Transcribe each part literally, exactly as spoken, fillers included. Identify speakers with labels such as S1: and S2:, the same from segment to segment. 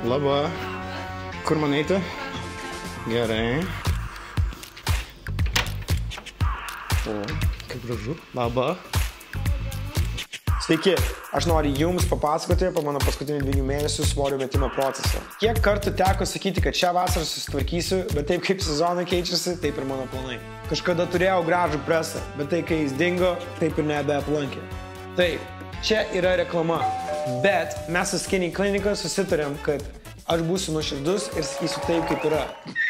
S1: Laba. Kur man eiti? Gerai. O, kaip gražu. Laba. Sveiki, aš noriu jums papasakoti apie mano paskutinį dviejų mėnesių svorio metimo procesą. Kiek kartų teko sakyti, kad šią vasarą susitvarkysiu, bet taip kaip sezonai keičiasi, taip ir mano planai. Kažkada turėjau gražų presą, bet tai kai jis dingo, taip ir nebeaplankė. Taip, čia yra reklama, bet mes su Skinny Clinica susitarėm, kad aš būsiu nuoširdus ir sakysiu taip, kaip yra.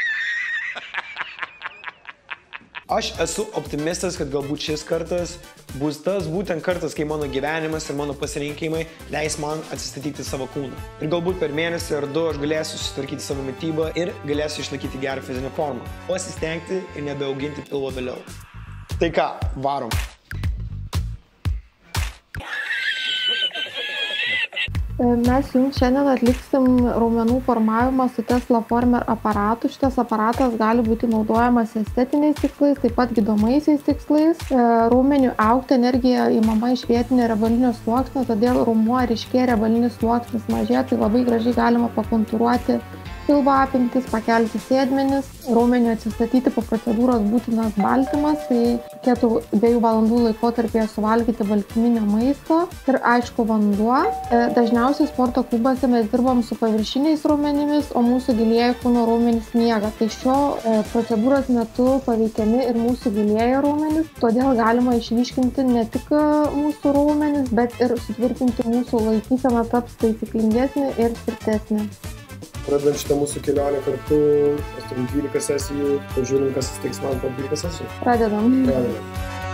S1: Aš esu optimistas, kad galbūt šis kartas bus tas būtent kartas, kai mano gyvenimas ir mano pasirinkimai leis man atsistatyti savo kūną. Ir galbūt per mėnesį ar du aš galėsiu susitvarkyti savo mitybą ir galėsiu išlaikyti gerą fizinę formą. Pasistengti ir nebeauginti pilvo vėliau. Tai ką, varom.
S2: Mes jums šiandien atliksim raumenų formavimą su Tesla Former aparatu. Šitas aparatas gali būti naudojamas estetiniais tikslais, taip pat gydomaisiais tikslais. Raumenių augti energija įmama iš vietinio riebalinio sluoksnio, todėl raumuo ryškėja riebalinis sluoksnis mažėja, tai labai gražiai galima pakontūruoti pilvo apimtis, pakelti sėdmenis, raumenių atsistatyti po procedūros būtinas baltymas, tai reikėtų dviejų valandų laikotarpyje suvalgyti baltyminio maisto ir aišku vanduo. Dažniausiai sporto klubuose mes dirbam su paviršiniais raumenimis, o mūsų gilieji kūno raumenys miega. Tai šio procedūros metu paveikiami ir mūsų gilieji raumenys, todėl galima išryškinti ne tik mūsų raumenis, bet ir sutvirtinti mūsų laikyseną taps taisyklingesnė ir tvirtesnė.
S3: Pradedant šitą mūsų kelionę kartu, mes turim dvylika sesijų, pažiūrim, kas atsitiks man po dvylika sesijų.
S2: Pradedam.
S3: Pradedam.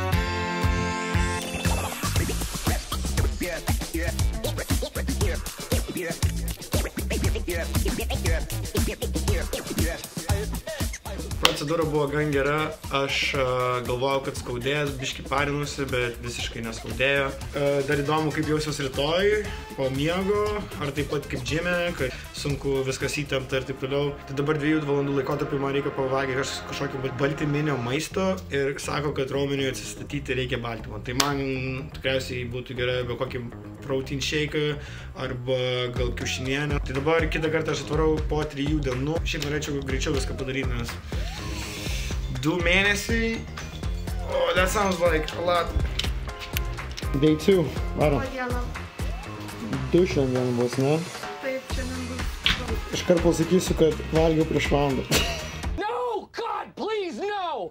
S1: Procedūra buvo gan gera, aš galvojau, kad skaudės, biškį parinusi, bet visiškai neskaudėjo. Dar įdomu, kaip jausiuos rytoj, po miego, ar taip pat kaip džime, kad sunku viskas įtempta ir taip toliau. Tai dabar dviejų valandų laikotarpį man reikia pavalgyti kažkokio baltyminio maisto ir sako, kad raumeniui atsistatyti reikia baltymo. Tai man tikriausiai būtų gerai be kokį protein shake arba gal kiaušinienę. Tai dabar kitą kartą aš atvarau po trijų dienų. Šiaip norėčiau greičiau viską padaryti, nes du mėnesiai. Oh, that sounds like a lot. Day two. Varom. Du šiandien bus, ne?
S2: Taip, šiandien bus.
S1: Iškart pasakysiu, kad valgiau prieš valandą.
S4: No, God, please, no!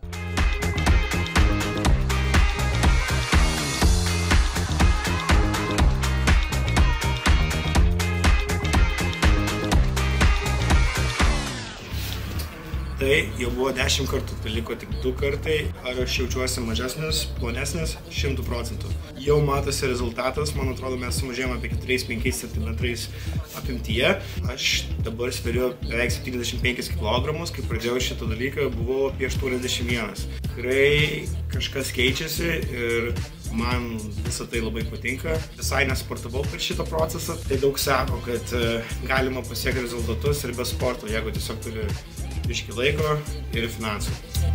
S1: Tai jau buvo dešimt kartų, tai liko tik du kartai. Aš jaučiuosi mažesnis, plonesnis, šimtų procentų. Jau matosi rezultatas, man atrodo, mes sumažėjome apie keturiais penkiais centimetrais apimtyje. Aš dabar sveriu beveik septyniasdešimt penkis kilogramus, kai pradėjau šitą dalyką, buvau apie aštuoniasdešimt vienas. Tikrai kažkas keičiasi ir man visą tai labai patinka. Visai nesportavau per šitą procesą. Tai daug sako, kad galima pasiekti rezultatus ir be sporto, jeigu tiesiog turi biškį laiko ir finansų.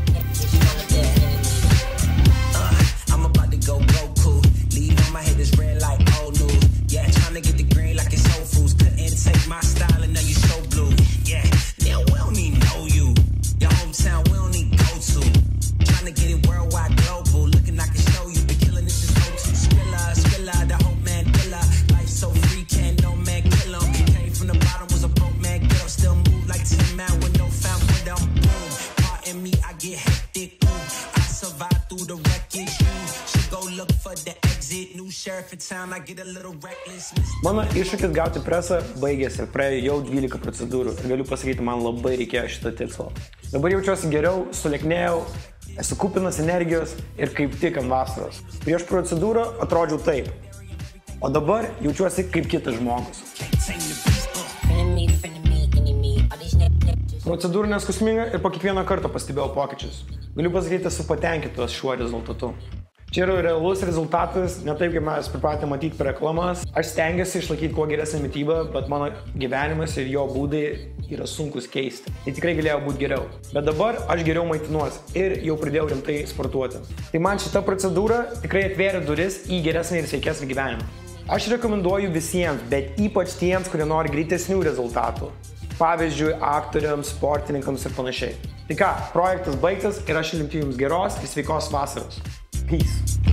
S1: Mano iššūkis gauti presą baigėsi, praėjo jau dvylika procedūrų ir galiu pasakyti, man labai reikėjo šito tikslo. Dabar jaučiuosi geriau, suleknėjau, esu kupinas energijos ir kaip tik ant vasaros. Prieš procedūrą atrodžiau taip, o dabar jaučiuosi kaip kitas žmogus. Procedūra neskusminga ir po kiekvieno karto pastebėjau pokyčius. Galiu pasakyti, esu patenkintas šiuo rezultatu. Čia yra realus rezultatas, ne taip, kaip mes pripratę matyti per reklamas. Aš stengiuosi išlaikyti kuo geresnę mitybą, bet mano gyvenimas ir jo būdai yra sunkus keisti. Tai tikrai galėjo būti geriau. Bet dabar aš geriau maitinuosi ir jau pradėjau rimtai sportuoti. Tai man šita procedūra tikrai atvėrė duris į geresnį ir sveikesnį gyvenimą.
S5: Aš rekomenduoju visiems, bet ypač tiems, kurie nori greitesnių rezultatų. Pavyzdžiui, aktoriams, sportininkams ir panašiai. Tai ką, projektas baigtas ir aš linkiu jums geros ir sveikos vasaros. Peace.